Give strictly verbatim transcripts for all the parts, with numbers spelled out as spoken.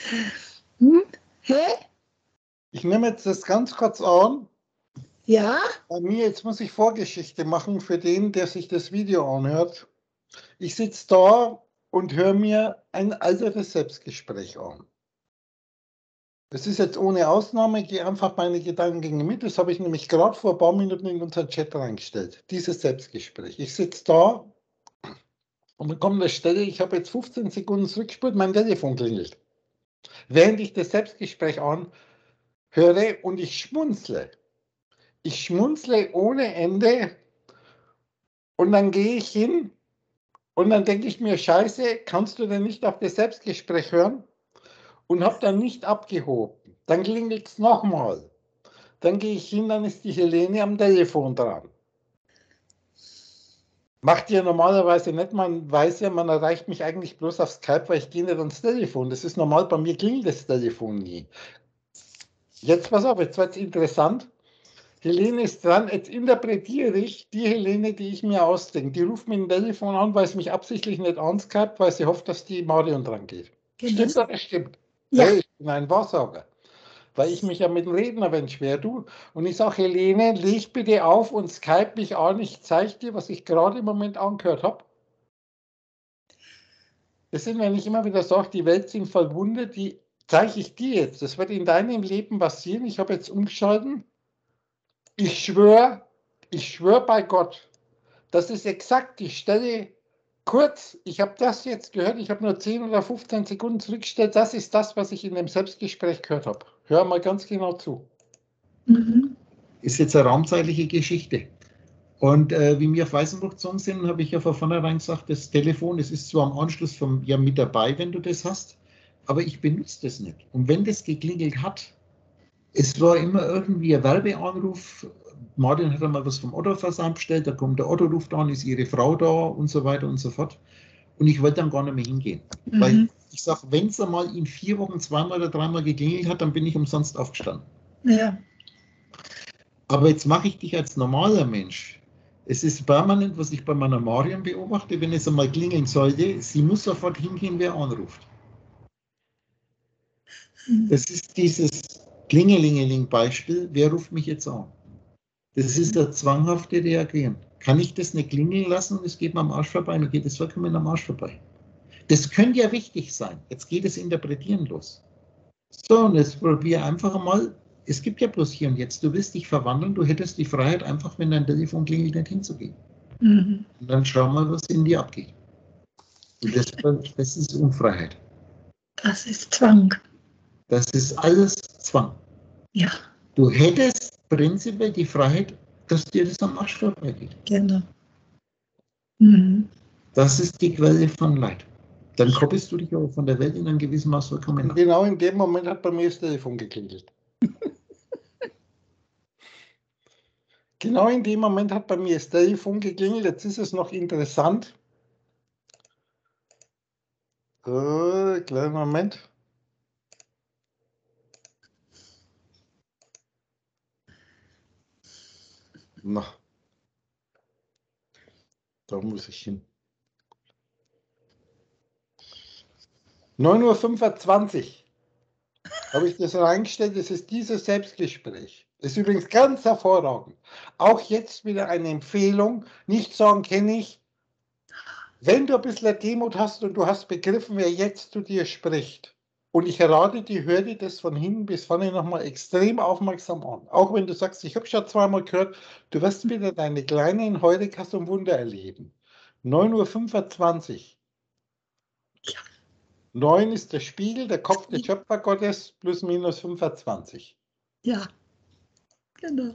Hm? Hä? Ich nehme jetzt das ganz kurz an. Ja? Bei mir, jetzt muss ich Vorgeschichte machen für den, der sich das Video anhört. Ich sitze da und höre mir ein alteres Selbstgespräch an. Das ist jetzt ohne Ausnahme, ich gehe einfach meine Gedankengänge mit. Das habe ich nämlich gerade vor ein paar Minuten in unseren Chat reingestellt. Dieses Selbstgespräch. Ich sitze da und dann kommt eine Stelle, ich habe jetzt fünfzehn Sekunden zurückgespult, mein Telefon klingelt. Während ich das Selbstgespräch anhöre und ich schmunzle. Ich schmunzle ohne Ende und dann gehe ich hin und dann denke ich mir, Scheiße, kannst du denn nicht auf das Selbstgespräch hören? Und habe dann nicht abgehoben. Dann klingelt es nochmal. Dann gehe ich hin, dann ist die Helene am Telefon dran. Macht ihr normalerweise nicht, man weiß ja, man erreicht mich eigentlich bloß auf Skype, weil ich gehe nicht ans Telefon. Das ist normal, bei mir klingelt das Telefon nie. Jetzt pass auf, jetzt wird es interessant. Helene ist dran, jetzt interpretiere ich die Helene, die ich mir ausdenke. Die ruft mir ein Telefon an, weil sie mich absichtlich nicht anskypt, weil sie hofft, dass die Marion dran geht. Genau. Stimmt oder stimmt? Ja. Hey, ich bin ein Wahrsager. Weil ich mich ja mit dem Redner wenn schwer tue. Und ich sage, Helene, leg bitte auf und Skype mich an. Ich zeige dir, was ich gerade im Moment angehört habe. Das sind, wenn ich immer wieder sage, die Welt sind voll Wunder, die zeige ich dir jetzt. Das wird in deinem Leben passieren. Ich habe jetzt umgeschalten. Ich schwöre, ich schwöre bei Gott, das ist exakt die Stelle. Kurz, ich habe das jetzt gehört, ich habe nur zehn oder fünfzehn Sekunden zurückgestellt. Das ist das, was ich in dem Selbstgespräch gehört habe. Hör mal ganz genau zu. Mhm. Ist jetzt eine raumzeitliche Geschichte. Und äh, wie wir auf Weißenburg gezogen sind, habe ich ja von vornherein gesagt, das Telefon, das ist zwar am Anschluss vom, ja mit dabei, wenn du das hast, aber ich benutze das nicht. Und wenn das geklingelt hat, es war immer irgendwie ein Werbeanruf. Martin hat einmal was vom Otto-Versand bestellt, da kommt der Otto, ruft an, ist ihre Frau da und so weiter und so fort. Und ich wollte dann gar nicht mehr hingehen. Mhm. Weil ich sage, wenn es einmal in vier Wochen zweimal oder dreimal geklingelt hat, dann bin ich umsonst aufgestanden. Ja. Aber jetzt mache ich dich als normaler Mensch. Es ist permanent, was ich bei meiner Marion beobachte, wenn es einmal klingeln sollte, sie muss sofort hingehen, wer anruft. Das ist dieses Klingelingeling-Beispiel, wer ruft mich jetzt an? Das ist das zwanghafte Reagieren. Kann ich das nicht klingeln lassen und es geht mir am Arsch vorbei, mir geht es vollkommen am Arsch vorbei. Das könnte ja wichtig sein. Jetzt geht das Interpretieren los. So, und jetzt probiere einfach mal, es gibt ja bloß hier und jetzt, du willst dich verwandeln, du hättest die Freiheit, einfach, wenn dein Telefon klingelt, nicht hinzugehen. Mhm. Und dann schau mal, was in dir abgeht. Und das, das ist Unfreiheit. Das ist Zwang. Das ist alles Zwang. Ja. Du hättest prinzipiell die Freiheit, dass dir das am Arsch vorbeigeht. Genau. Mhm. Das ist die Quelle von Leid. Dann koppelst du dich aber von der Welt in einem gewissen Maß vollkommen ab. Genau in dem Moment hat bei mir das Telefon geklingelt. Genau in dem Moment hat bei mir das Telefon geklingelt. Jetzt ist es noch interessant. Äh, kleinen Moment. Na, da muss ich hin. neun Uhr fünfundzwanzig habe ich das reingestellt. Das ist dieses Selbstgespräch. Das ist übrigens ganz hervorragend. Auch jetzt wieder eine Empfehlung. Nicht sagen, kenne ich. Wenn du ein bisschen Demut hast und du hast begriffen, wer jetzt zu dir spricht, und ich rate dir, hör dir das von hinten bis vorne nochmal extrem aufmerksam an. Auch wenn du sagst, ich habe schon zweimal gehört, du wirst wieder deine kleinen Heurikas und Wunder erleben. neun Uhr fünfundzwanzig. Ja. neun ist der Spiegel, der Kopf des Schöpfergottes, plus minus fünfundzwanzig. Ja, genau.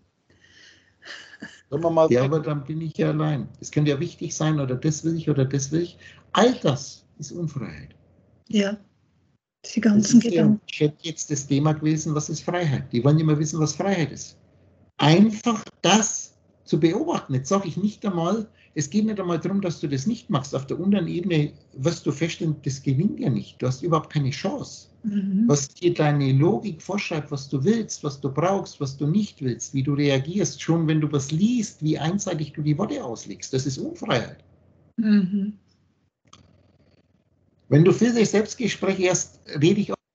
Mal ja, aber dann bin ich ja allein. Es könnte ja wichtig sein, oder das will ich, oder das will ich. All das ist Unfreiheit. Ja, die ganzen Gedanken. Ich hätte jetzt das Thema gewesen, was ist Freiheit? Die wollen immer wissen, was Freiheit ist. Einfach das zu beobachten. Jetzt sage ich nicht einmal, es geht nicht einmal darum, dass du das nicht machst. Auf der unteren Ebene wirst du feststellen, das gelingt ja nicht. Du hast überhaupt keine Chance. Mhm. Was dir deine Logik vorschreibt, was du willst, was du brauchst, was du nicht willst, wie du reagierst, schon wenn du was liest, wie einseitig du die Worte auslegst, das ist Unfreiheit. Mhm. Wenn du für dich Selbstgespräch erst rede ich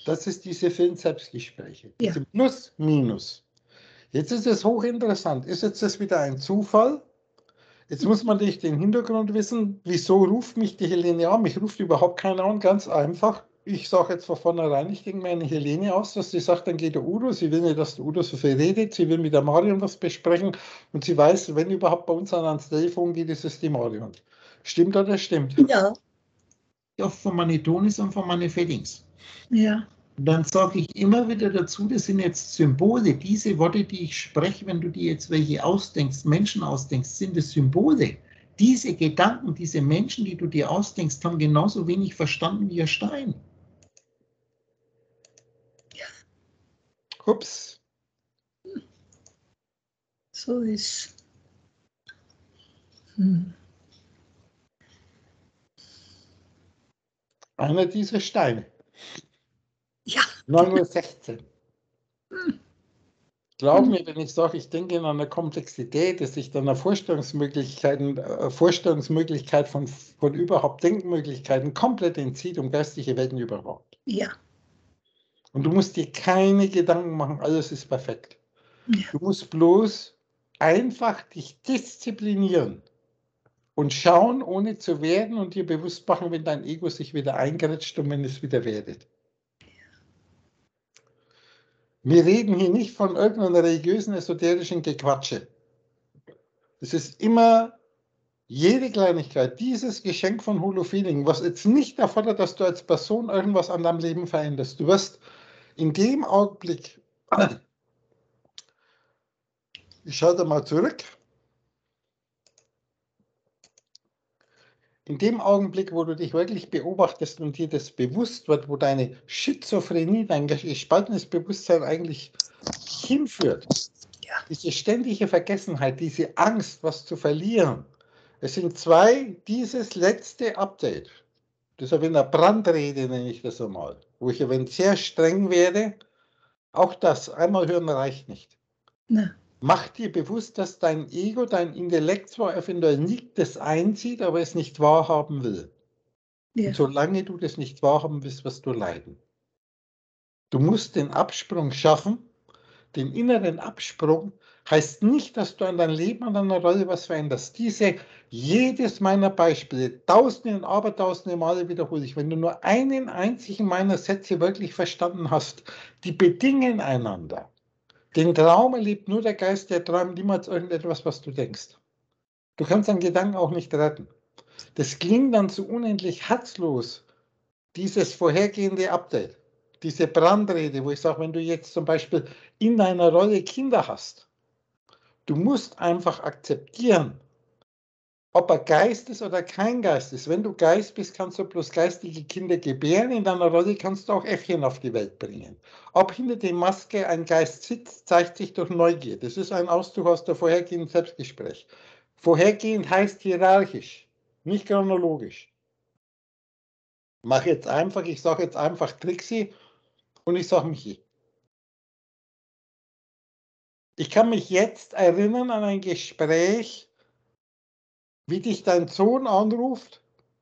Das ist diese vielen Selbstgespräche. Ja. Diese Plus, Minus. Jetzt ist es hochinteressant. Ist jetzt das wieder ein Zufall? Jetzt muss man nicht den Hintergrund wissen. Wieso ruft mich die Helene an? Mich ruft überhaupt keiner an. Ganz einfach. Ich sage jetzt von vornherein, ich denke mir eine Helene aus, dass sie sagt, dann geht der Udo. Sie will nicht, dass der Udo so viel redet. Sie will mit der Marion was besprechen. Und sie weiß, wenn überhaupt bei uns ans Telefon geht, ist es die Marion. Stimmt oder stimmt? Ja. Ja, von meinen Tonis und von meinen Feelings. Ja. Und dann sage ich immer wieder dazu, das sind jetzt Symbole. Diese Worte, die ich spreche, wenn du dir jetzt welche ausdenkst, Menschen ausdenkst, sind es Symbole. Diese Gedanken, diese Menschen, die du dir ausdenkst, haben genauso wenig verstanden wie ein Stein. Ups. So ist. Hm. Einer dieser Steine. Ja. neun Uhr sechzehn. Hm. Glaub mir, wenn ich sage, ich denke in einer Komplexität, dass sich dann eine Vorstellungsmöglichkeiten, äh, Vorstellungsmöglichkeit von, von überhaupt Denkmöglichkeiten komplett entzieht, um geistige Welten überhaupt. Ja. Und du musst dir keine Gedanken machen, alles ist perfekt. Ja. Du musst bloß einfach dich disziplinieren und schauen, ohne zu werden und dir bewusst machen, wenn dein Ego sich wieder eingrätscht und wenn es wieder werdet. Wir reden hier nicht von irgendeiner religiösen, esoterischen Gequatsche. Es ist immer jede Kleinigkeit, dieses Geschenk von Holofeeling, was jetzt nicht erfordert, dass du als Person irgendwas an deinem Leben veränderst. Du wirst in dem Augenblick, ich schalte mal zurück, in dem Augenblick, wo du dich wirklich beobachtest und dir das bewusst wird, wo deine Schizophrenie, dein gespaltenes Bewusstsein eigentlich hinführt, Ja. diese ständige Vergessenheit, diese Angst, was zu verlieren. Es sind zwei, dieses letzte Update, das ist ja wie eine Brandrede, nenne ich das einmal, wo ich, wenn sehr streng werde, auch das einmal hören reicht nicht. Na. Mach dir bewusst, dass dein Ego, dein Intellekt zwar eventuell nicht das einzieht, aber es nicht wahrhaben will. Ja. Und solange du das nicht wahrhaben willst, wirst du leiden. Du musst den Absprung schaffen. Den inneren Absprung heißt nicht, dass du an dein Leben, an deiner Rolle was veränderst. Diese, jedes meiner Beispiele, tausende und abertausende Male wiederhole ich. Wenn du nur einen einzigen meiner Sätze wirklich verstanden hast, die bedingen einander. Den Traum erlebt nur der Geist, der träumt niemals irgendetwas, was du denkst. Du kannst deinen Gedanken auch nicht retten. Das klingt dann so unendlich herzlos, dieses vorhergehende Update, diese Brandrede, wo ich sage, wenn du jetzt zum Beispiel in deiner Rolle Kinder hast, du musst einfach akzeptieren, ob er Geist ist oder kein Geist ist. Wenn du Geist bist, kannst du bloß geistige Kinder gebären. In deiner Rolle kannst du auch Äffchen auf die Welt bringen. Ob hinter der Maske ein Geist sitzt, zeigt sich durch Neugier. Das ist ein Auszug aus der vorhergehenden Selbstgespräch. Vorhergehend heißt hierarchisch, nicht chronologisch. Mach jetzt einfach, ich sage jetzt einfach Trixie und ich sage Michi. Ich kann mich jetzt erinnern an ein Gespräch, wie dich dein Sohn anruft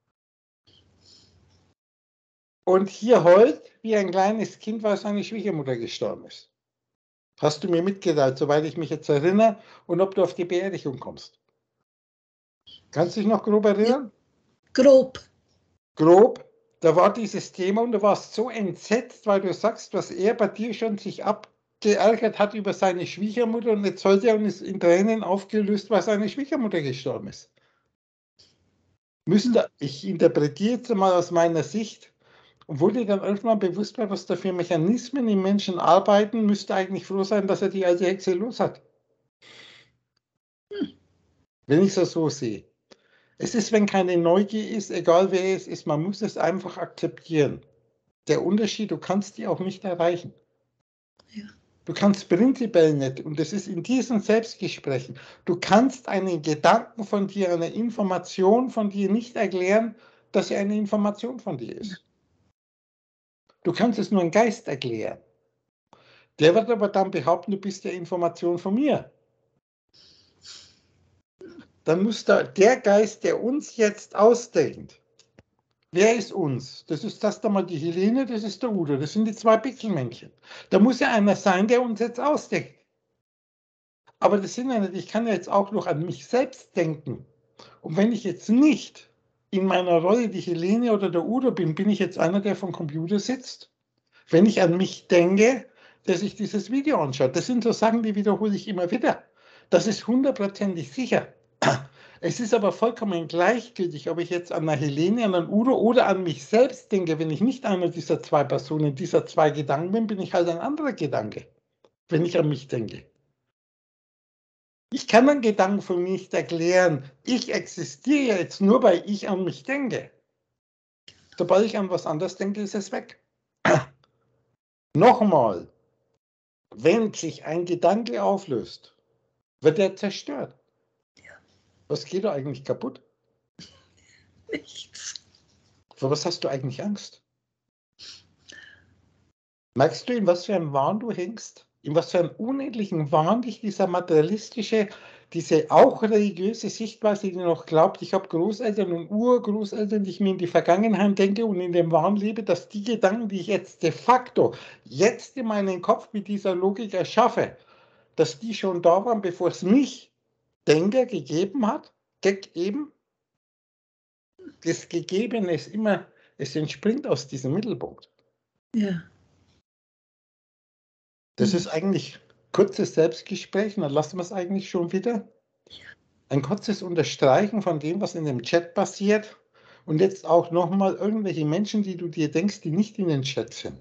und hier heult wie ein kleines Kind, weil seine Schwiegermutter gestorben ist. Hast du mir mitgeteilt, soweit ich mich jetzt erinnere, und ob du auf die Beerdigung kommst. Kannst du dich noch grob erinnern? Grob. Grob. Da war dieses Thema und du warst so entsetzt, weil du sagst, was er bei dir schon sich abgeärgert hat über seine Schwiegermutter und jetzt sollte er und ist in Tränen aufgelöst, weil seine Schwiegermutter gestorben ist. Müsste, ich interpretiere jetzt mal aus meiner Sicht, obwohl dir dann irgendwann bewusst war, was da für Mechanismen im Menschen arbeiten, müsste eigentlich froh sein, dass er die alte Hexe los hat. Hm. Wenn ich es so sehe. Es ist, wenn keine Neugier ist, egal wer es ist, man muss es einfach akzeptieren. Der Unterschied, du kannst die auch nicht erreichen. Ja. Du kannst prinzipiell nicht, und das ist in diesen Selbstgesprächen, du kannst einen Gedanken von dir, eine Information von dir nicht erklären, dass sie eine Information von dir ist. Du kannst es nur ein Geist erklären. Der wird aber dann behaupten, du bist ja Information von mir. Dann muss da der Geist, der uns jetzt ausdenkt, Wer ist uns? Das ist das da mal die Helene, das ist der Udo, das sind die zwei Pixelmännchen. Da muss ja einer sein, der uns jetzt ausdenkt. Aber das sind ja nicht, ich kann ja jetzt auch noch an mich selbst denken. Und wenn ich jetzt nicht in meiner Rolle die Helene oder der Udo bin, bin ich jetzt einer, der vom Computer sitzt? Wenn ich an mich denke, dass ich dieses Video anschaue, das sind so Sachen, die wiederhole ich immer wieder. Das ist hundertprozentig sicher. Es ist aber vollkommen gleichgültig, ob ich jetzt an eine Helene, an einen Udo oder an mich selbst denke. Wenn ich nicht einer dieser zwei Personen, dieser zwei Gedanken bin, bin ich halt ein anderer Gedanke, wenn ich an mich denke. Ich kann einen Gedanken von mir nicht erklären. Ich existiere jetzt nur, weil ich an mich denke. Sobald ich an was anderes denke, ist es weg. Nochmal, wenn sich ein Gedanke auflöst, wird er zerstört. Ja. Was geht da eigentlich kaputt? Nichts. Vor was hast du eigentlich Angst? Merkst du, in was für einem Wahn du hängst? In was für einem unendlichen Wahn dich dieser materialistische, diese auch religiöse Sichtweise, die noch glaubt, ich habe Großeltern und Urgroßeltern, die ich mir in die Vergangenheit denke und in dem Wahn lebe, dass die Gedanken, die ich jetzt de facto jetzt in meinen Kopf mit dieser Logik erschaffe, dass die schon da waren, bevor es mich, Denker, gegeben hat, gegeben. Das Gegebene ist immer, es entspringt aus diesem Mittelpunkt. Ja. Das Mhm. ist eigentlich kurzes Selbstgespräch, und dann lassen wir es eigentlich schon wieder. Ein kurzes Unterstreichen von dem, was in dem Chat passiert. Und jetzt auch nochmal irgendwelche Menschen, die du dir denkst, die nicht in den Chat sind.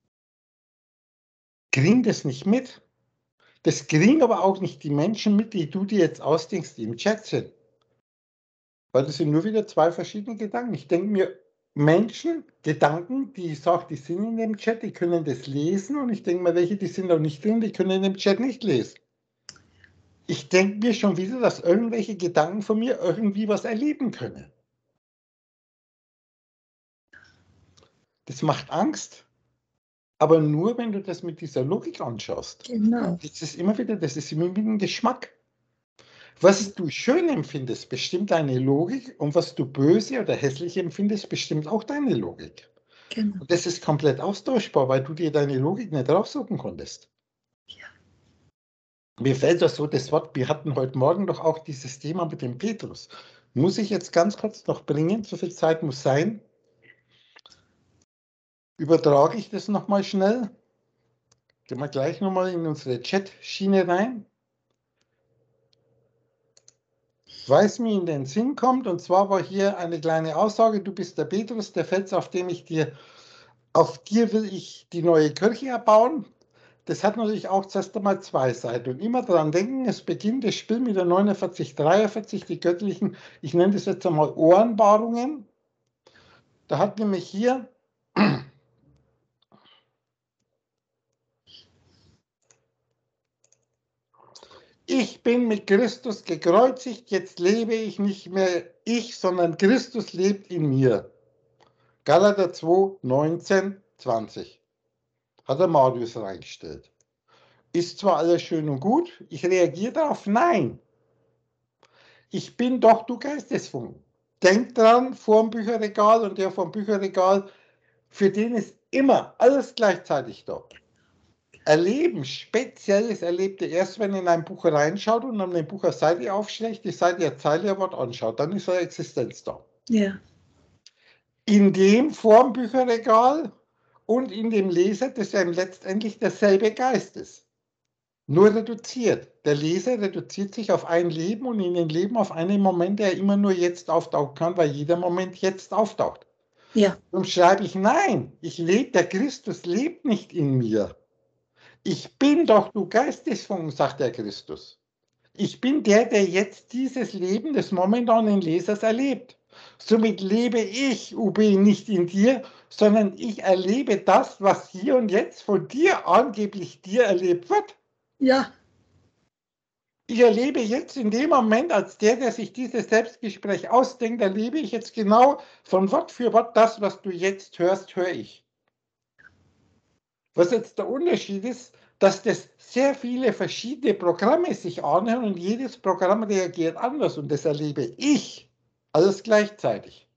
Kriegen das nicht mit. Das kriegen aber auch nicht die Menschen mit, die du dir jetzt ausdenkst, die im Chat sind. Weil das sind nur wieder zwei verschiedene Gedanken. Ich denke mir, Menschen, Gedanken, die ich sage, die sind in dem Chat, die können das lesen. Und ich denke mir, welche, die sind auch nicht drin, die können in dem Chat nicht lesen. Ich denke mir schon wieder, dass irgendwelche Gedanken von mir irgendwie was erleben können. Das macht Angst, aber nur, wenn du das mit dieser Logik anschaust. Genau. Das ist immer wieder, das ist immer wieder ein Geschmack. Was du schön empfindest, bestimmt deine Logik, und was du böse oder hässlich empfindest, bestimmt auch deine Logik. Genau. Und das ist komplett austauschbar, weil du dir deine Logik nicht raussuchen konntest. Ja. Mir fällt das so das Wort, wir hatten heute Morgen doch auch dieses Thema mit dem Petrus. Muss ich jetzt ganz kurz noch bringen, so viel Zeit muss sein. Übertrage ich das nochmal schnell. Gehen wir gleich nochmal in unsere Chat-Schiene rein. Was mir in den Sinn kommt, und zwar war hier eine kleine Aussage, du bist der Petrus, der Fels, auf dem ich dir, auf dir will ich die neue Kirche erbauen. Das hat natürlich auch zuerst einmal zwei Seiten. Und immer daran denken, es beginnt das Spiel mit der neunundvierzig dreiundvierzig, die göttlichen, ich nenne das jetzt einmal Ohrenbarungen. Da hat nämlich hier ich bin mit Christus gekreuzigt, jetzt lebe ich nicht mehr ich, sondern Christus lebt in mir. Galater zwei, neunzehn, zwanzig. Hat der Marius reingestellt. Ist zwar alles schön und gut, ich reagiere darauf, nein. Ich bin doch du Geistesfunk. Denk dran, vor dem Bücherregal und der vom Bücherregal, für den ist immer alles gleichzeitig da. Erleben, Spezielles erlebt ihr erst, wenn ihr in ein Buch reinschaut und an dem Buch eine Seite aufschlägt, die Seite eine Zeile ein Wort anschaut, dann ist eure Existenz da. Ja. In dem vorm Bücherregal und in dem Leser, das ja letztendlich derselbe Geist ist. Nur reduziert. Der Leser reduziert sich auf ein Leben und in den Leben auf einen Moment, der immer nur jetzt auftauchen kann, weil jeder Moment jetzt auftaucht. Ja. Darum schreibe ich, nein, ich lebe, der Christus lebt nicht in mir. Ich bin doch du Geistesfunken, sagt der Christus. Ich bin der, der jetzt dieses Leben des momentanen Lesers erlebt. Somit lebe ich, U B, nicht in dir, sondern ich erlebe das, was hier und jetzt von dir angeblich dir erlebt wird. Ja. Ich erlebe jetzt in dem Moment, als der, der sich dieses Selbstgespräch ausdenkt, erlebe ich jetzt genau von Wort für Wort das, was du jetzt hörst, höre ich. Was jetzt der Unterschied ist, dass das sehr viele verschiedene Programme sich anhören und jedes Programm reagiert anders und das erlebe ich alles gleichzeitig.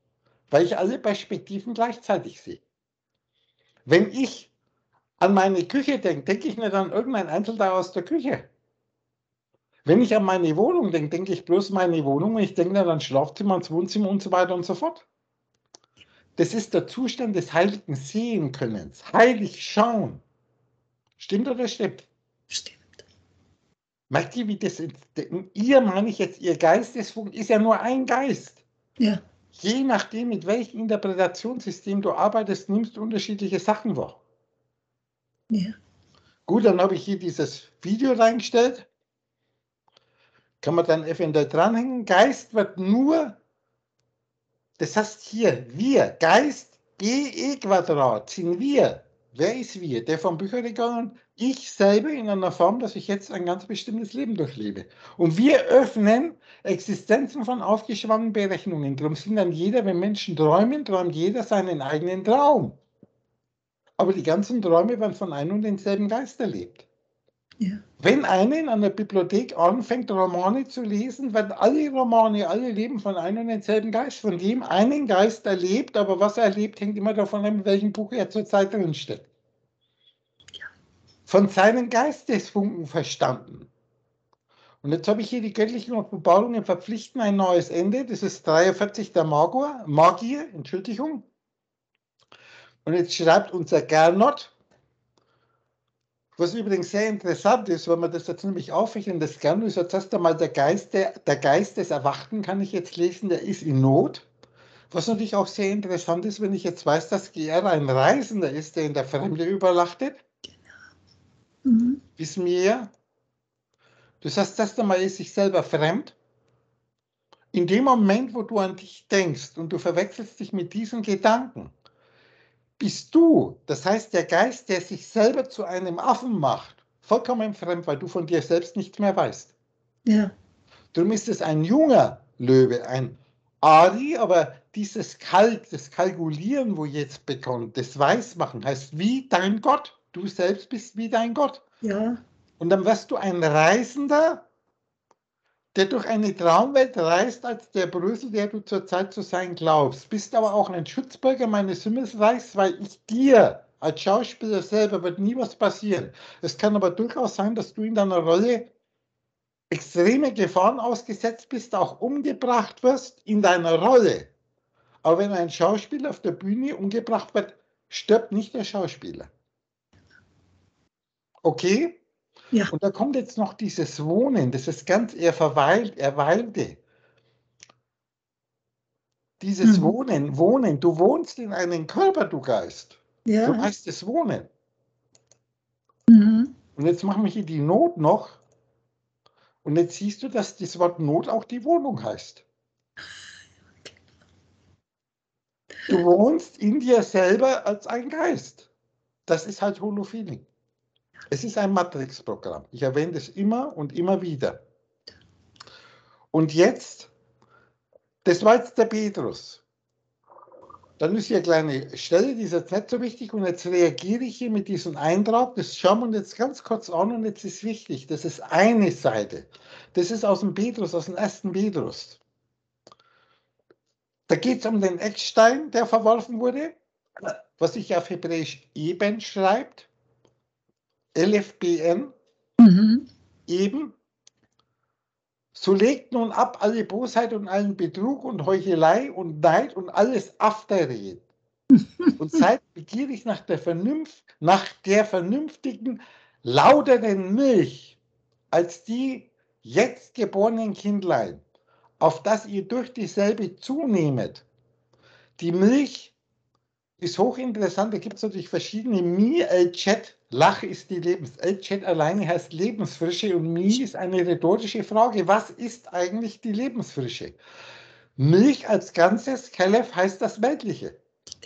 weil ich alle Perspektiven gleichzeitig sehe. Wenn ich an meine Küche denke, denke ich nicht an irgendein Einzelteil aus der Küche. Wenn ich an meine Wohnung denke, denke ich bloß an meine Wohnung und ich denke nicht an Schlafzimmer, ans Wohnzimmer und so weiter und so fort. Das ist der Zustand des heiligen Sehenkönnens. Heilig schauen. Stimmt oder stimmt? Stimmt. Merkt ihr, wie das ist? Ihr, meine ich jetzt, ihr Geistesfunken ist ja nur ein Geist. Ja. Je nachdem, mit welchem Interpretationssystem du arbeitest, nimmst du unterschiedliche Sachen wahr. Ja. Gut, dann habe ich hier dieses Video reingestellt. Kann man dann eventuell dranhängen. Geist wird nur, das heißt hier, wir, Geist, G E Quadrat, sind wir. Wer ist wir? Der vom Bücherregal, ich selber in einer Form, dass ich jetzt ein ganz bestimmtes Leben durchlebe. Und wir öffnen Existenzen von aufgeschwungenen Berechnungen. Darum sind dann jeder, wenn Menschen träumen, träumt jeder seinen eigenen Traum. Aber die ganzen Träume werden von einem und denselben Geist erlebt. Ja. Wenn einer in einer Bibliothek anfängt, Romane zu lesen, werden alle Romane, alle leben von einem und denselben Geist, von dem einen Geist erlebt, aber was er erlebt, hängt immer davon ab, in welchem Buch er zurzeit drin steckt. Von seinen Geistesfunken verstanden. Und jetzt habe ich hier die göttlichen Offenbarungen verpflichten ein neues Ende. Das ist dreiundvierzig der Magier, Magier, Entschuldigung. Und jetzt schreibt unser Gernot, was übrigens sehr interessant ist, wenn man das jetzt nämlich aufrechnen, das Gernot ist jetzt erst einmal der Geist, der, der Geist des Erwachten, kann ich jetzt lesen, der ist in Not. Was natürlich auch sehr interessant ist, wenn ich jetzt weiß, dass G R ein Reisender ist, der in der Fremde übernachtet. Mhm. Wissen wir ja. Das heißt, erst einmal ist sich selber fremd. In dem Moment, wo du an dich denkst und du verwechselst dich mit diesen Gedanken, bist du, das heißt der Geist, der sich selber zu einem Affen macht, vollkommen fremd, weil du von dir selbst nichts mehr weißt. Ja. Darum ist es ein junger Löwe, ein Ari, aber dieses Kalk, das Kalkulieren, wo jetzt bekommt, das Weismachen, heißt wie dein Gott. Du selbst bist wie dein Gott. Ja. Und dann wirst du ein Reisender, der durch eine Traumwelt reist, als der Brösel, der du zurzeit zu sein glaubst. Bist aber auch ein Schutzbürger meines Himmelsreichs, weil ich dir als Schauspieler selber wird nie was passieren. Es kann aber durchaus sein, dass du in deiner Rolle extreme Gefahren ausgesetzt bist, auch umgebracht wirst in deiner Rolle. Aber wenn ein Schauspieler auf der Bühne umgebracht wird, stirbt nicht der Schauspieler. Okay? Ja. Und da kommt jetzt noch dieses Wohnen, das ist ganz eher verweilt, erweilte. Dieses Mhm. Wohnen, Wohnen, du wohnst in einem Körper, du Geist. Ja. So heißt es Wohnen. Mhm. Und jetzt machen wir hier die Not noch. Und jetzt siehst du, dass das Wort Not auch die Wohnung heißt. Du wohnst in dir selber als ein Geist. Das ist halt Holofeeling. Es ist ein Matrix-Programm. Ich erwähne das immer und immer wieder. Und jetzt, das war jetzt der Petrus. Dann ist hier eine kleine Stelle, die ist jetzt nicht so wichtig. Und jetzt reagiere ich hier mit diesem Eintrag. Das schauen wir uns jetzt ganz kurz an und jetzt ist wichtig. Das ist eine Seite. Das ist aus dem Petrus, aus dem ersten Petrus. Da geht es um den Eckstein, der verworfen wurde, was sich auf Hebräisch eben schreibt. L F B N. Mhm. Eben. So legt nun ab alle Bosheit und allen Betrug und Heuchelei und Neid und alles Afterreden. Und seid begierig nach der Vernunft, nach der vernünftigen, lauteren Milch, als die jetzt geborenen Kindlein, auf das ihr durch dieselbe zunehmet. Die Milch ist hochinteressant, da gibt es natürlich verschiedene Mi, El-Chat, Lache ist die Lebens. El-Chat alleine heißt Lebensfrische und Mi ist eine rhetorische Frage. Was ist eigentlich die Lebensfrische? Milch als Ganzes, Kelef heißt das Weltliche.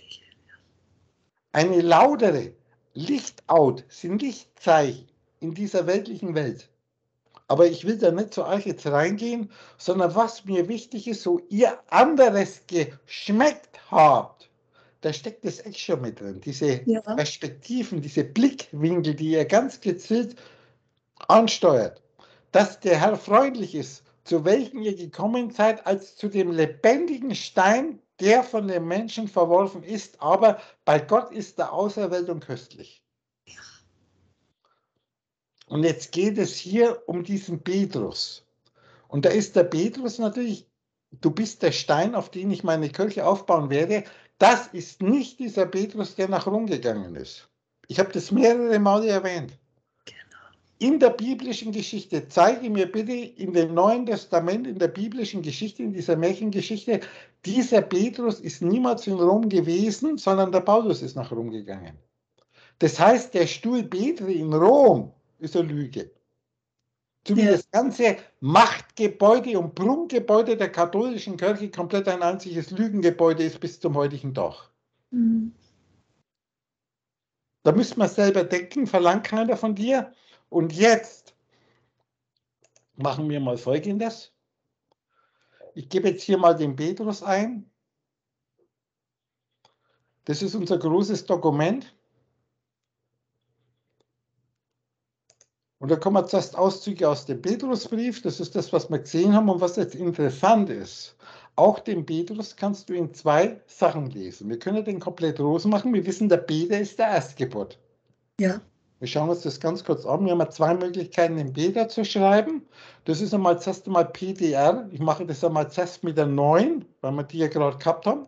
Eine laudere, Lichtaut sind Lichtzeichen in dieser weltlichen Welt. Aber ich will da nicht zu euch jetzt reingehen, sondern was mir wichtig ist, so ihr anderes geschmeckt habt, da steckt das echt schon mit drin. Diese Ja. Perspektiven, diese Blickwinkel, die ihr ganz gezielt ansteuert. Dass der Herr freundlich ist, zu welchem ihr gekommen seid, als zu dem lebendigen Stein, der von den Menschen verworfen ist, aber bei Gott ist er auserwählt und köstlich. Und jetzt geht es hier um diesen Petrus. Und da ist der Petrus natürlich, du bist der Stein, auf den ich meine Kirche aufbauen werde. Das ist nicht dieser Petrus, der nach Rom gegangen ist. Ich habe das mehrere Male erwähnt. In der biblischen Geschichte, zeige mir bitte in dem Neuen Testament, in der biblischen Geschichte, in dieser Märchengeschichte, dieser Petrus ist niemals in Rom gewesen, sondern der Paulus ist nach Rom gegangen. Das heißt, der Stuhl Petri in Rom ist eine Lüge. So wie Ja. das ganze Machtgebäude und Prunkgebäude der katholischen Kirche komplett ein einziges Lügengebäude ist bis zum heutigen Tag. Mhm. Da müssen wir selber denken, verlangt keiner von dir. Und jetzt machen wir mal Folgendes. Ich gebe jetzt hier mal den Petrus ein. Das ist unser großes Dokument. Und da kommen wir zuerst Auszüge aus dem Petrusbrief. Das ist das, was wir gesehen haben. Und was jetzt interessant ist, auch den Petrus kannst du in zwei Sachen lesen. Wir können den komplett groß machen. Wir wissen, der Peter ist der Erstgeburt. Ja. Wir schauen uns das ganz kurz an. Wir haben zwei Möglichkeiten, den Peter zu schreiben. Das ist einmal zuerst einmal P D R. Ich mache das einmal zuerst mit der neun, weil wir die ja gerade gehabt haben.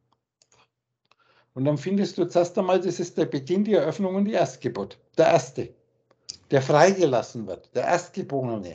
Und dann findest du zuerst einmal, das ist der Beginn, die Eröffnung und die Erstgeburt. Der Erste, der freigelassen wird, der Erstgeborene.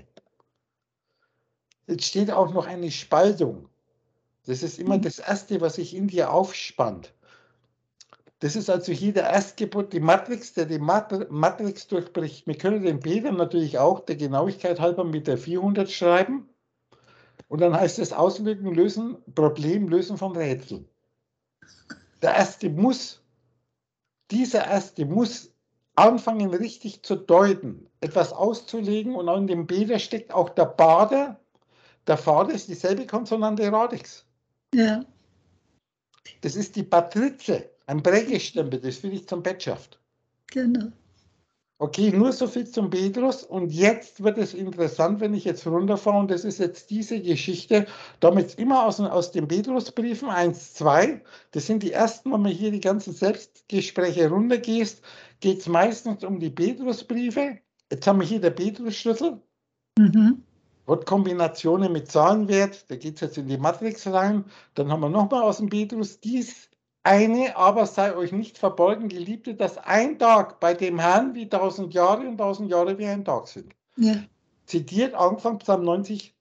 Jetzt steht auch noch eine Spaltung. Das ist immer das Erste, was sich in dir aufspannt. Das ist also hier der Erstgeburt, die Matrix, der die Matrix durchbricht. Wir können den Peter natürlich auch der Genauigkeit halber mit der vierhundert schreiben. Und dann heißt es Auslösen, Lösen, Problem, Lösen von Rätseln. Der Erste muss, dieser Erste muss anfangen, richtig zu deuten, etwas auszulegen. Und in dem Peter steckt auch der Bader. Der Vater ist dieselbe Konsonante Radix. Ja. Das ist die Patrize, ein Prägestempel, das will ich zum Bettschaft. Genau. Okay, nur so viel zum Petrus. Und jetzt wird es interessant, wenn ich jetzt runterfahre. Und das ist jetzt diese Geschichte, damit immer aus, aus den Petrusbriefen eins, zwei. Das sind die ersten, wenn man hier die ganzen Selbstgespräche runtergehst, geht es meistens um die Petrusbriefe. Jetzt haben wir hier der Petrusschlüssel. Mhm. Wortkombinationen mit Zahlenwert, da geht es jetzt in die Matrix rein. Dann haben wir nochmal aus dem Petrus dies eine, aber sei euch nicht verborgen, Geliebte, dass ein Tag bei dem Herrn wie tausend Jahre und tausend Jahre wie ein Tag sind. Ja. Zitiert Anfang Psalm neunzig,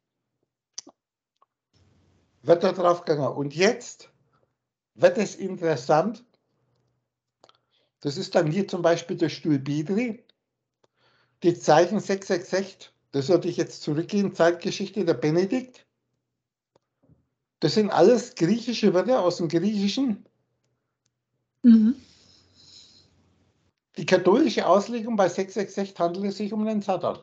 wird da drauf gegangen. Und jetzt wird es interessant. Das ist dann hier zum Beispiel der Stuhl Petri. Die Zeichen sechs sechs sechs, das sollte ich jetzt zurückgehen, Zeitgeschichte der Benedikt. Das sind alles griechische Wörter aus dem Griechischen. Mhm. Die katholische Auslegung bei sechs sechs sechs handelt es sich um den Satan.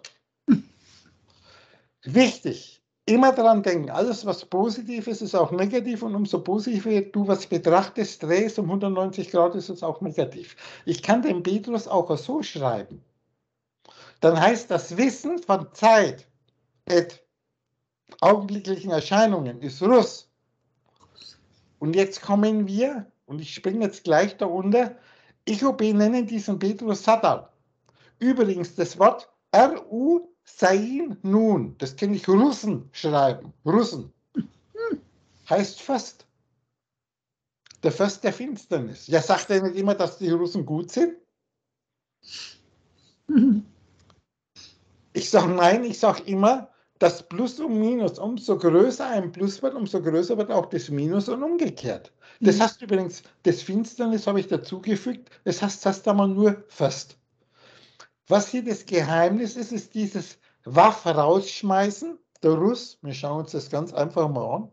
Wichtig, immer daran denken, alles was positiv ist, ist auch negativ und umso positiver du was betrachtest, drehst um hundertneunzig Grad, ist es auch negativ. Ich kann den Petrus auch so schreiben. Dann heißt das Wissen von Zeit, et augenblicklichen Erscheinungen ist Russ. Und jetzt kommen wir, und ich springe jetzt gleich da unter, ich benenne diesen Petrus Satan. Übrigens das Wort R U Sein nun, das kann ich Russen schreiben. Russen. Heißt Fürst. Der Fürst der Finsternis. Ja, sagt er nicht immer, dass die Russen gut sind? Mhm. Ich sage nein, ich sage immer, das Plus und Minus, umso größer ein Plus wird, umso größer wird auch das Minus und umgekehrt. Das Mhm. heißt übrigens, das Finsternis habe ich dazugefügt, das heißt erst einmal nur Fürst. Was hier das Geheimnis ist, ist dieses Waff rausschmeißen, der Russ. Wir schauen uns das ganz einfach mal an.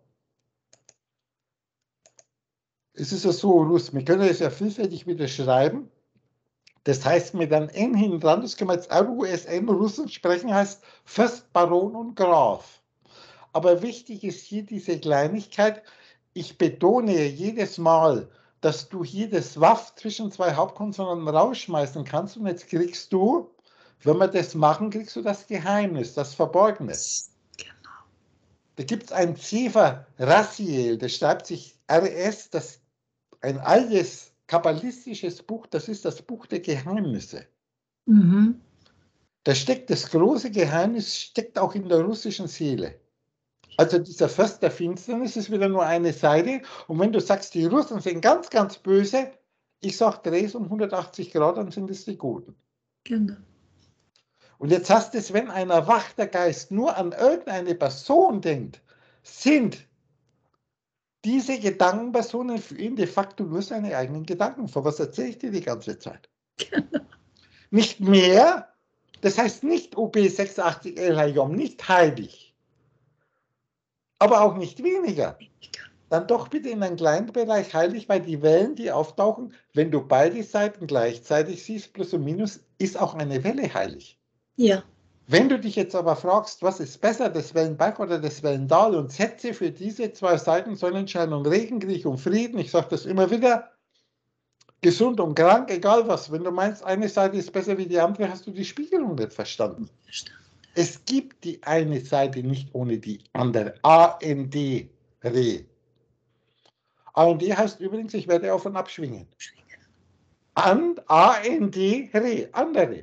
Es ist ja so, Russ, wir können es ja vielfältig wieder schreiben. Das heißt mit einem N hinten dran, das können wir jetzt R U S N, Russen sprechen, heißt Fürst, Baron und Graf. Aber wichtig ist hier diese Kleinigkeit. Ich betone jedes Mal, dass du hier das Waff zwischen zwei Hauptkonsonanten rausschmeißen kannst. Und jetzt kriegst du, wenn wir das machen, kriegst du das Geheimnis, das Verborgene. Genau. Da gibt es einen Sefer Raziel, der schreibt sich R S, das ein altes kabbalistisches Buch, das ist das Buch der Geheimnisse. Mhm. Da steckt das große Geheimnis, steckt auch in der russischen Seele. Also dieser Fürst der Finsternis ist wieder nur eine Seite. Und wenn du sagst, die Russen sind ganz, ganz böse, ich sage, dreh es um hundertachtzig Grad, dann sind es die Guten. Genau. Und jetzt hast du es, wenn ein erwachter Geist nur an irgendeine Person denkt, sind diese Gedankenpersonen für ihn de facto nur seine eigenen Gedanken. Vor was erzähle ich dir die ganze Zeit? Genau. Nicht mehr, das heißt nicht O B sechsundachtzig El Hayom, nicht heilig, aber auch nicht weniger. Dann doch bitte in einem kleinen Bereich heilig, weil die Wellen, die auftauchen, wenn du beide Seiten gleichzeitig siehst, plus und minus, ist auch eine Welle heilig. Ja. Wenn du dich jetzt aber fragst, was ist besser, das Wellenberg oder das Wellendal, und setze für diese zwei Seiten Sonnenschein und Regen, Krieg und Frieden, ich sage das immer wieder, gesund und krank, egal was, wenn du meinst, eine Seite ist besser wie die andere, hast du die Spiegelung nicht verstanden. Es gibt die eine Seite nicht ohne die andere. A N D, Re. A N D heißt übrigens, ich werde auf und abschwingen. And, A N D, Re, andere.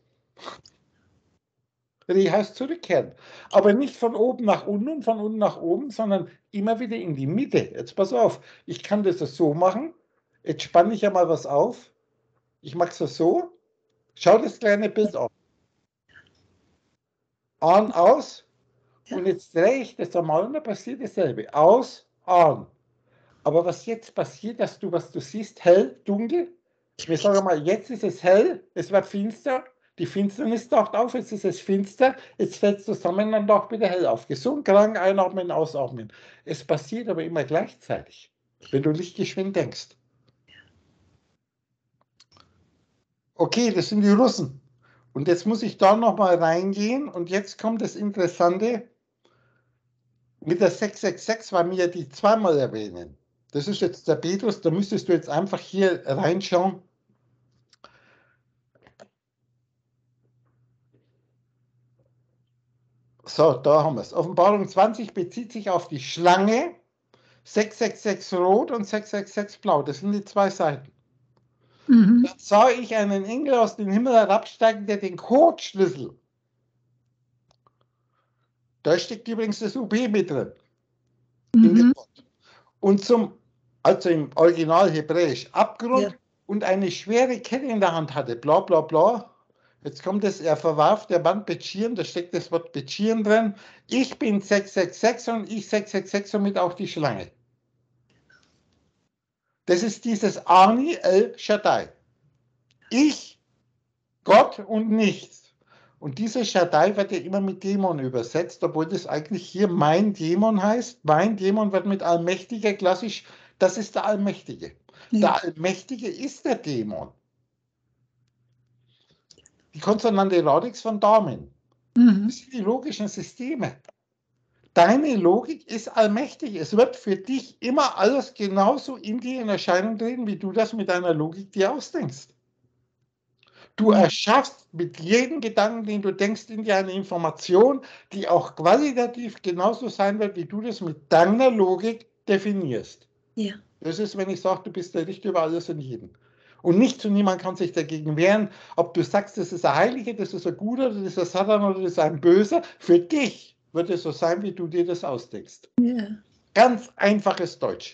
Re heißt zurückkehren. Aber nicht von oben nach unten und von unten nach oben, sondern immer wieder in die Mitte. Jetzt pass auf, ich kann das so machen. Jetzt spanne ich ja mal was auf. Ich mache es so. Schau das kleine Bild an. An, aus. Und jetzt drehe ich das einmal und dann passiert dasselbe. Aus, an. Aber was jetzt passiert, dass du, was du siehst, hell, dunkel. Wir sagen mal, jetzt ist es hell, es wird finster, die Finsternis taucht auf, jetzt ist es finster, jetzt fällt es zusammen, dann taucht wieder hell auf. Gesund, krank, einatmen, ausatmen. Es passiert aber immer gleichzeitig, wenn du lichtgeschwind denkst. Okay, das sind die Russen. Und jetzt muss ich da nochmal reingehen und jetzt kommt das Interessante mit der sechs sechs sechs, weil wir ja die zweimal erwähnen. Das ist jetzt der Petrus, da müsstest du jetzt einfach hier reinschauen. So, da haben wir es. Offenbarung zwanzig bezieht sich auf die Schlange, sechs sechs sechs rot und sechs sechs sechs blau. Das sind die zwei Seiten. Mhm. Dann sah ich einen Engel aus dem Himmel herabsteigen, der den Codeschlüssel. Da steckt übrigens das U B mit drin. In dem Mhm. Wort. Und zum, also im Original Hebräisch, Abgrund Ja. und eine schwere Kette in der Hand hatte. Bla bla bla. Jetzt kommt es, er verwarf der Band Betschieren, da steckt das Wort Betschieren drin. Ich bin sechs sechs sechs und ich sechs sechs sechs, somit auch die Schlange. Das ist dieses Ani El Shaddai. Ich, Gott und nichts. Und dieser Shaddai wird ja immer mit Dämon übersetzt, obwohl das eigentlich hier mein Dämon heißt. Mein Dämon wird mit Allmächtiger klassisch, das ist der Allmächtige. Ja. Der Allmächtige ist der Dämon. Die Konsonante Radix von Damen. Mhm. Das sind die logischen Systeme. Deine Logik ist allmächtig. Es wird für dich immer alles genauso in dir in Erscheinung treten, wie du das mit deiner Logik dir ausdenkst. Du erschaffst mit jedem Gedanken, den du denkst, in dir eine Information, die auch qualitativ genauso sein wird, wie du das mit deiner Logik definierst. Ja. Das ist, wenn ich sage, du bist der Richter über alles und jeden. Und nicht zu niemand kann sich dagegen wehren, ob du sagst, das ist ein Heiliger, das ist ein Guter, das ist ein Satan oder das ist ein Böser. Für dich wird es so sein, wie du dir das ausdenkst. Ja. Ganz einfaches Deutsch.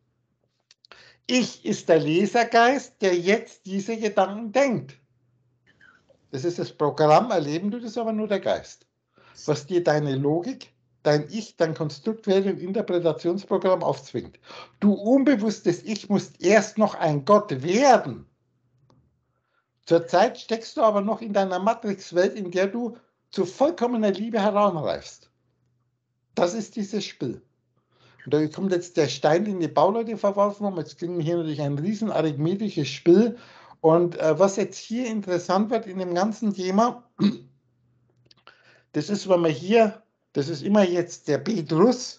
Ich ist der Lesergeist, der jetzt diese Gedanken denkt. Das ist das Programm, erleben du das aber nur der Geist. Was dir deine Logik, dein Ich, dein Konstruktwert und Interpretationsprogramm aufzwingt. Du unbewusstes Ich musst erst noch ein Gott werden. Zurzeit steckst du aber noch in deiner Matrixwelt, in der du zu vollkommener Liebe heranreifst. Das ist dieses Spiel. Und da kommt jetzt der Stein, den die Bauleute verworfen haben. Jetzt kriegen wir hier natürlich ein riesen arithmetisches Spiel. Und äh, was jetzt hier interessant wird in dem ganzen Thema, das ist, wenn man hier, das ist immer jetzt der Petrus.